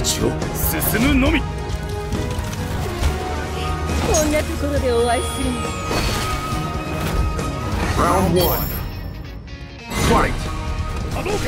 道を進むのみ。 こんなところでお会いするの。 Round 1 Fight! 波動拳。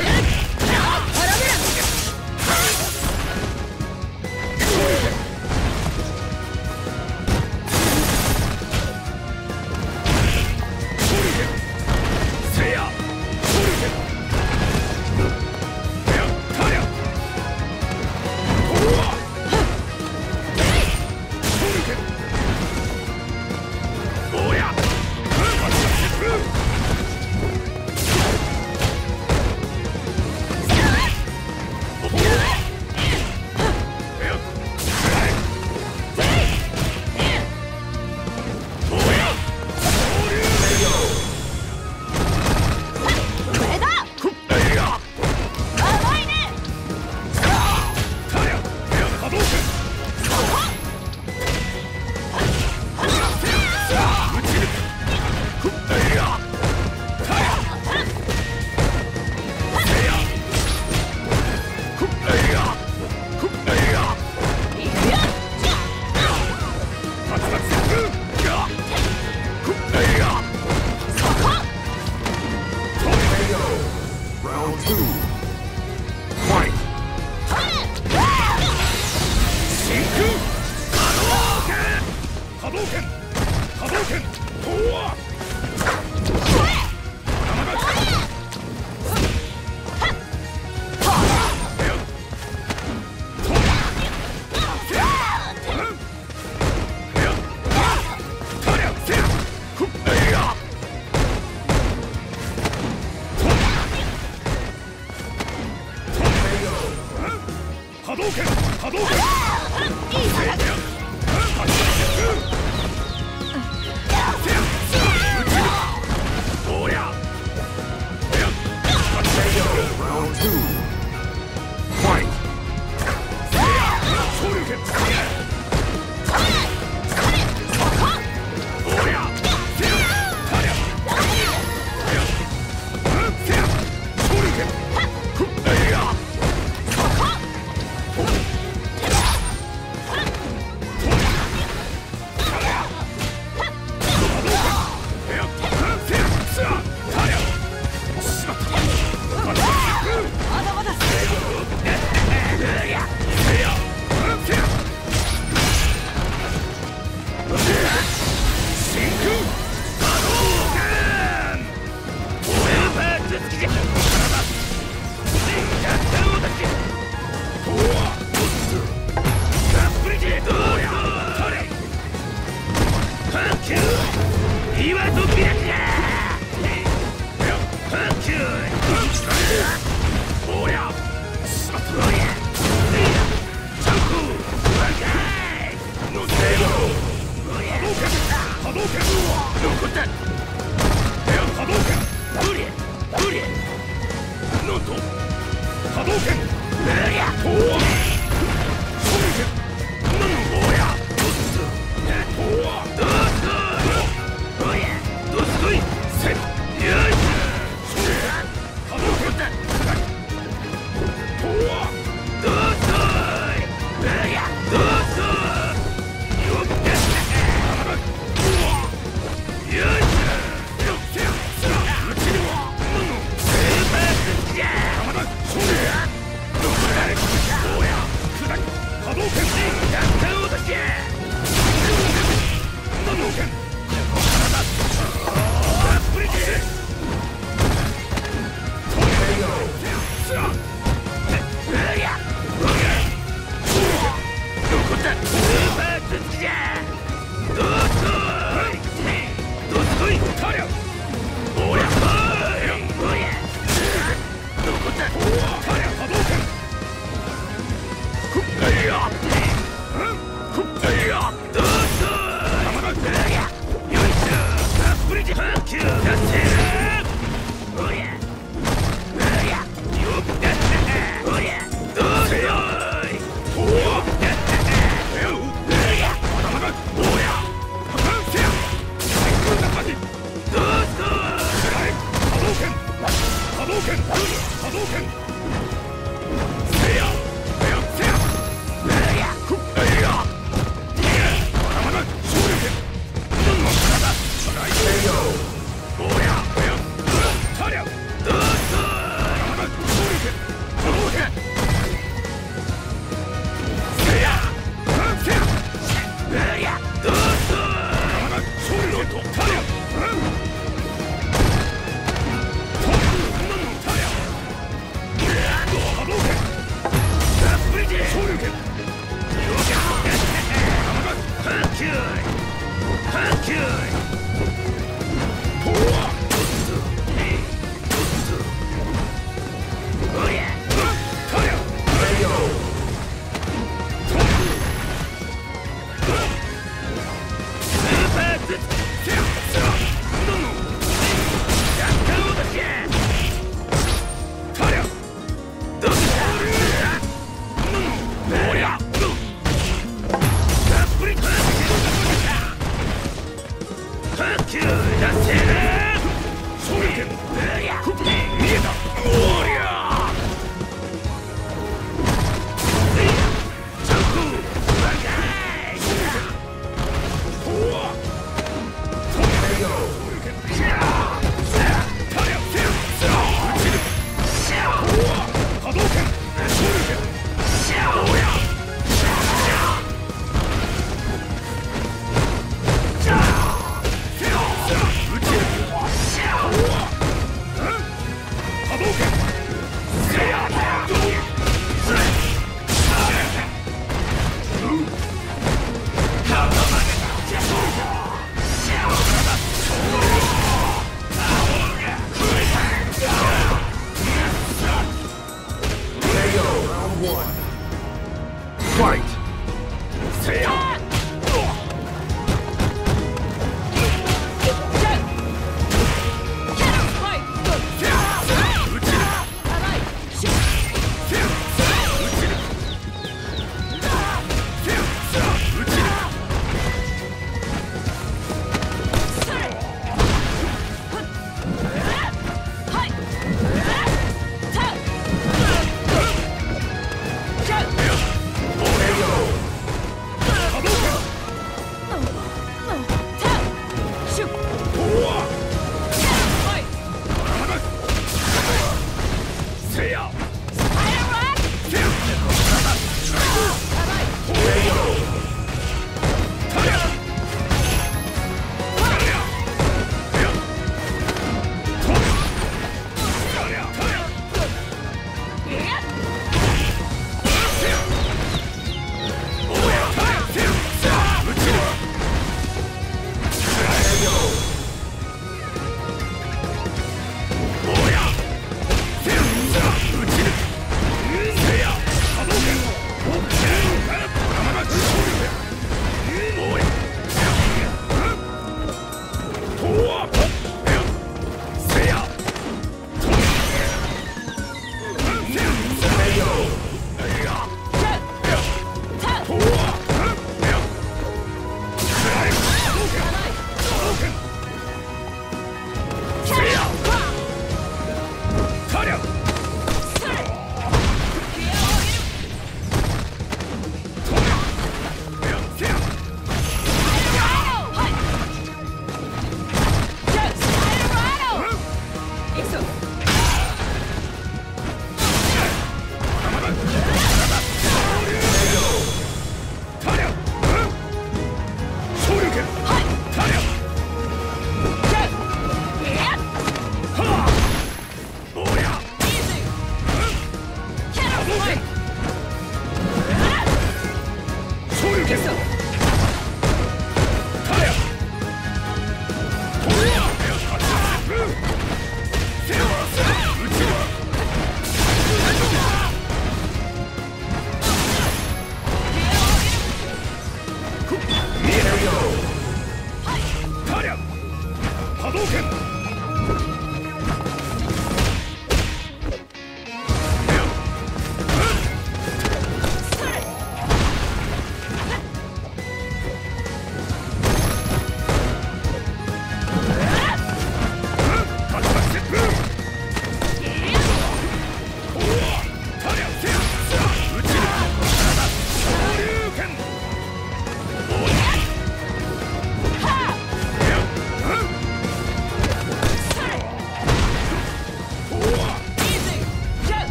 波動拳。せやせやせや。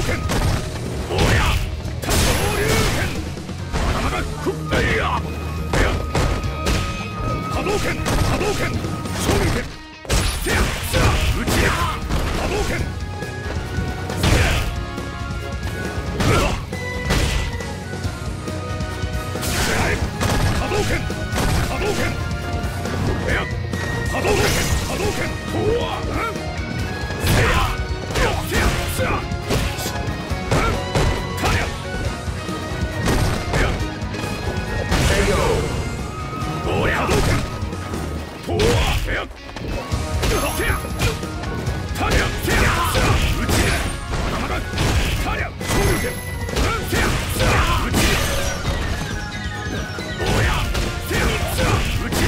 拳おや波竜拳頭がくっいや波動拳昇竜拳せやせや打ち波動拳せや波動拳いや波動拳おわせやせやおや波動拳とわせやせやたりゃせや打ち頭がたりゃ昇竜拳せや打ちおやせや打ち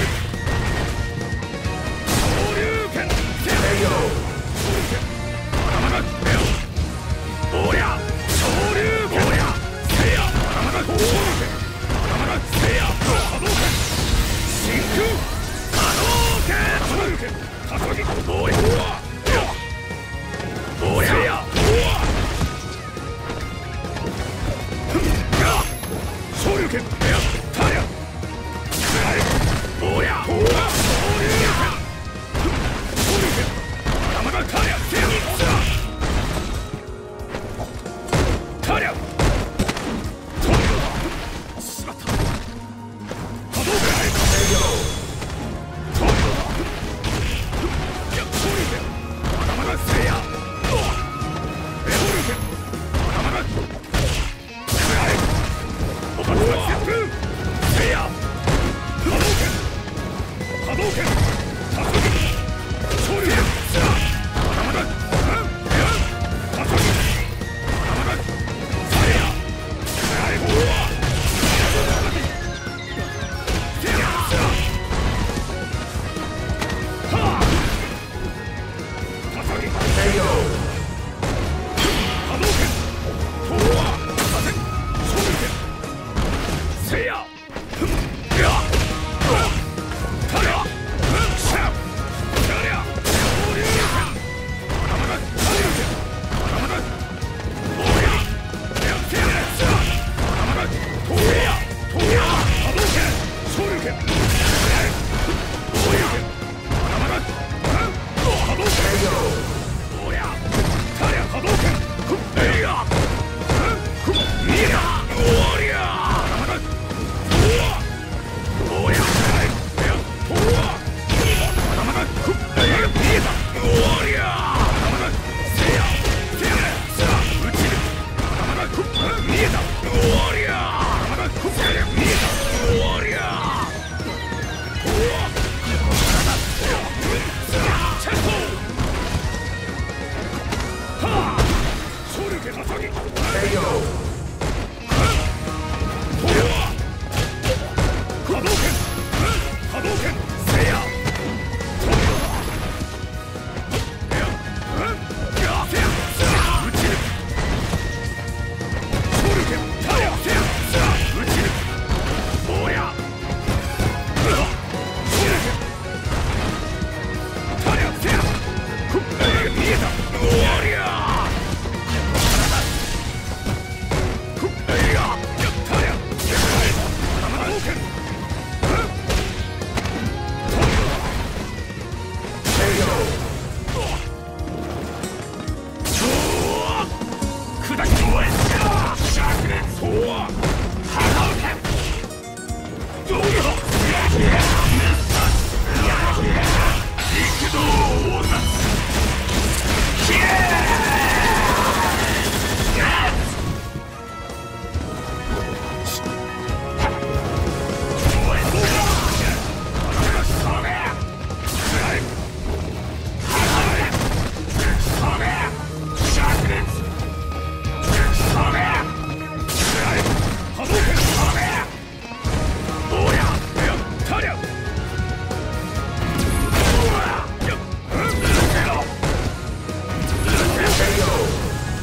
昇竜拳せや昇竜拳頭がせやおや昇竜拳おやせや頭が昇竜拳頭がせや波動拳真空波動拳昇竜拳高木おやおやせや昇竜拳たりゃおや昇竜拳頭がたりゃせやたりゃしまった波動拳昇竜拳頭がせや昇竜拳頭がおばたが旋風せや波動拳高木昇竜拳頭が高木頭がせやおわせやはあ高木波動拳とわ左遷昇竜拳せやたりゃしゃたりゃ昇竜拳頭が昇竜拳頭がおやせやせや頭がとや波動拳昇竜拳おや頭が波動拳おやたりゃ波動拳いや見えたおりゃ頭がおや頭が見えたおりゃ頭がせや打ち頭が見えたおりゃ頭が見えたおりゃチェストはあ昇竜拳高木波動拳せや打ち昇竜拳たりゃせや打ちおや昇竜拳たりゃせや見えたおりゃいやたりゃ波動拳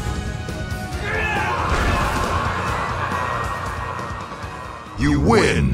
You win!